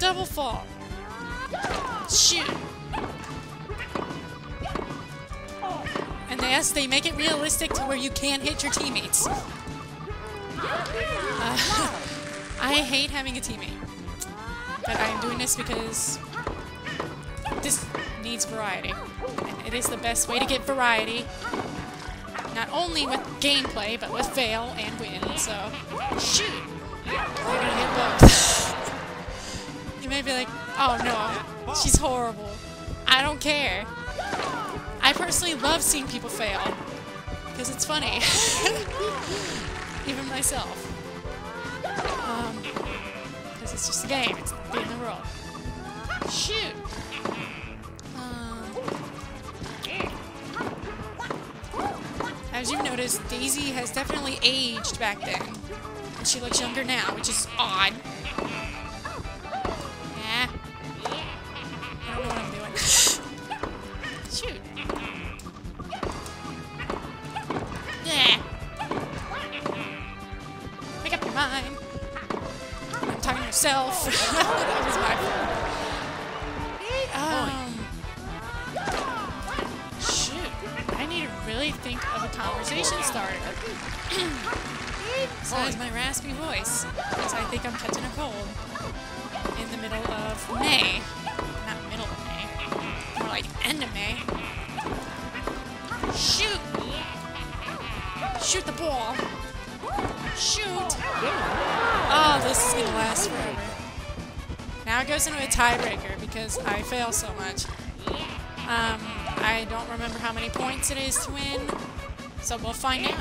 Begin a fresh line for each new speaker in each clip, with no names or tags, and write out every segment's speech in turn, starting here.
double fall. Shoot. And yes, they make it realistic to where you can hit your teammates. I hate having a teammate. But I am doing this because this needs variety. And it is the best way to get variety. Not only with gameplay, but with fail and win, so... Shoot! We're gonna hit both. You may be like, oh no, she's horrible. I don't care. I personally love seeing people fail. Because it's funny. Even myself. Because it's just a game. It's the end of the world. Shoot! As you've noticed, Daisy has definitely aged back then. And she looks younger now, which is odd. Yeah. I don't know what I'm doing. Shoot. Yeah. Make up your mind. I'm talking to yourself. That was my fault. Shoot. I need to really think of a conversation starter. So is my raspy voice. Because I think I'm catching a cold. In the middle of May. Not middle of May. More like end of May. Shoot! Shoot the ball! Shoot! Oh, this is gonna last forever. Now it goes into a tiebreaker because I fail so much. I don't remember how many points it is to win, so we'll find out.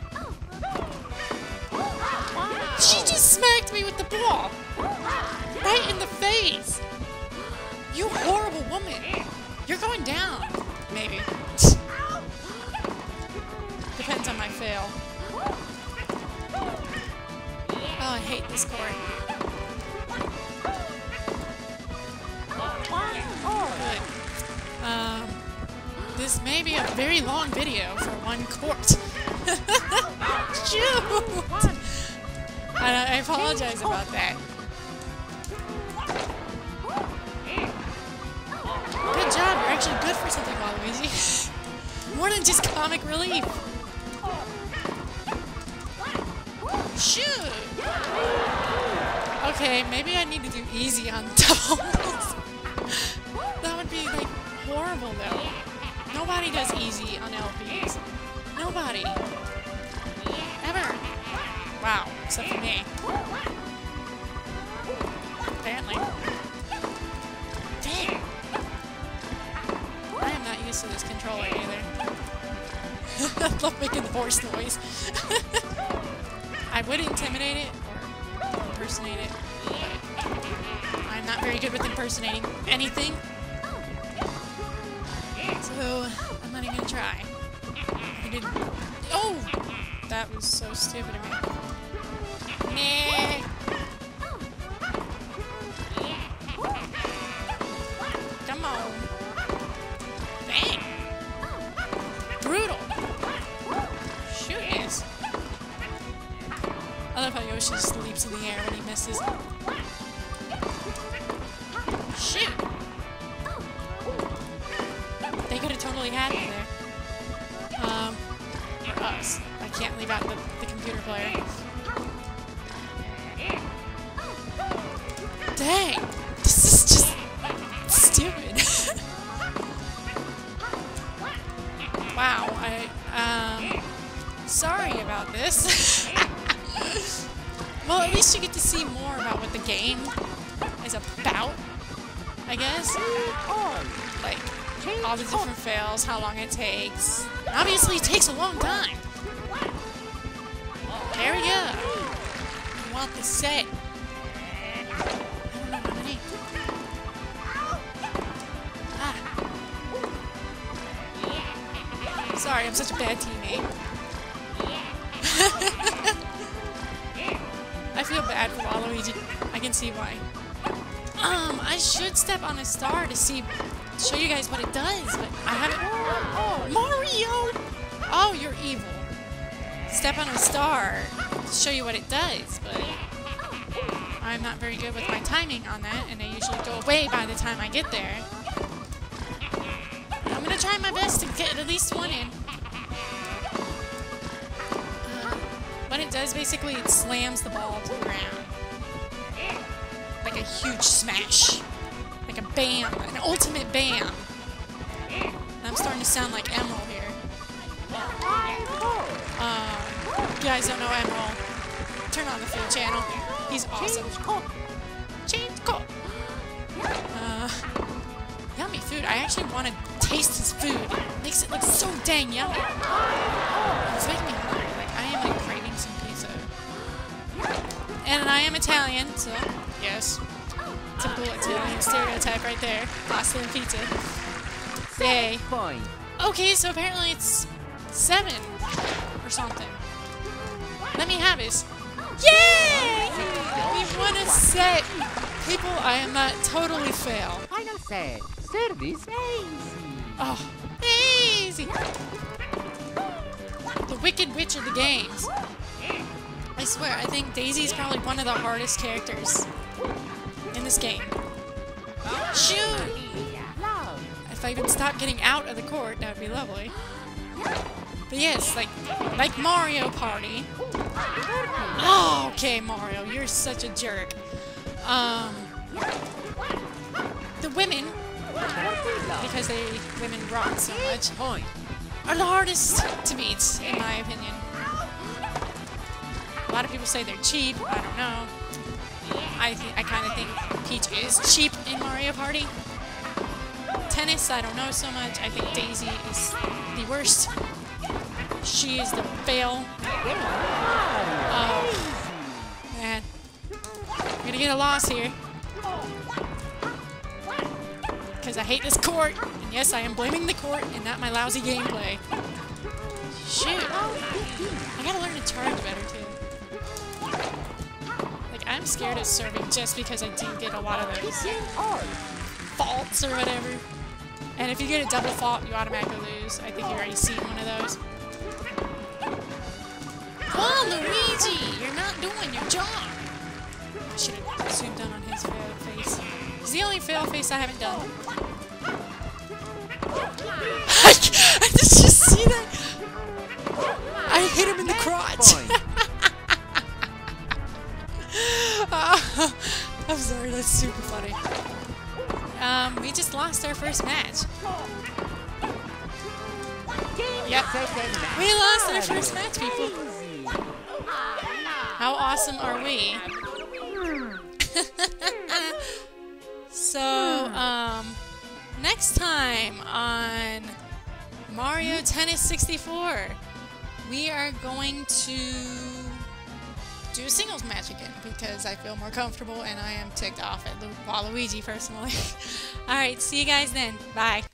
She just smacked me with the ball! Right in the face! You horrible woman! You're going down! Maybe. Depends on my fail. Oh, I hate this court. Good. This may be a very long video for one court. Shoot! I apologize about that. Good job, you're actually good for something, Waluigi. More than just comic relief. Shoot! Okay, maybe I need to do easy on doubles. That would be, like, horrible, though. Nobody does easy on LPs. Nobody. Ever. Wow, except for me. Apparently. Dang! I am not used to this controller either. I love making the horse noise. I would intimidate it, or impersonate it, but I'm not very good with impersonating anything. So, I'm not even gonna try. I did. Oh! That was so stupid of me. Nah. Come on. Dang. Brutal. Shoot this. I love how Yoshi just leaps in the air when he misses. Shoot. They could have totally had me there. For us. I can't leave out the computer player. Dang! This is just stupid. Wow, sorry about this. Well, at least you get to see more about what the game is about, I guess. Like, all the different fails, how long it takes. Obviously, it takes a long time. There we go. I want the set. I don't know how many. Ah. Sorry, I'm such a bad teammate. I feel bad for Waluigi. I can see why. I should step on a star to show you guys what it does, but I haven't. Oh, Mario! Oh, you're evil. Step on a star to show you what it does, but I I'm not very good with my timing on that, and they usually go away by the time I get there. But I'm gonna try my best to get at least one in. What it does, basically, it slams the ball to the ground. Like a huge smash. Like a bam. An ultimate bam. And I'm starting to sound like Emerald here. You guys don't know Emerald. Turn on the food channel. He's awesome. Change cook. Yummy food. I actually want to taste his food. It makes it look so dang yummy. It's making me hungry. Like, I am like craving some pizza. And I am Italian, so yes. Typical Italian stereotype right there. Pasta and pizza. Yay. Okay, so apparently it's 7 or something. Let me have this. Yay! We won a set. People, I am not totally fail.
Final set. Service easy.
Oh, easy. The Wicked Witch of the games. I swear, I think Daisy's probably one of the hardest characters in this game. Shoot! If I could stop getting out of the court, that would be lovely. But yes, like Mario Party. Oh, okay, Mario, you're such a jerk. The women, because women rock so much, are the hardest to beat, in my opinion. A lot of people say they're cheap. I don't know. I kind of think Peach is cheap in Mario Party. Tennis, I don't know so much. I think Daisy is the worst. She is the fail. Oh, man. I'm gonna get a loss here. Because I hate this court. And yes, I am blaming the court and not my lousy gameplay. Shoot. I gotta learn to charge better, too. Like, I'm scared of serving just because I do get a lot of those faults or whatever. And if you get a double fault, you automatically lose. I think you've already seen one of those. Oh, Luigi! You're not doing your job! I should have zoomed in on his fail face. It's the only fail face I haven't done. I just see that! I hit him in the crotch! I'm sorry, that's super funny. We just lost our first match. Yep. We lost our first match, people. How awesome are we? So, next time on Mario Tennis 64, we are going to do a singles match again because I feel more comfortable and I am ticked off at Waluigi personally. Alright, see you guys then. Bye.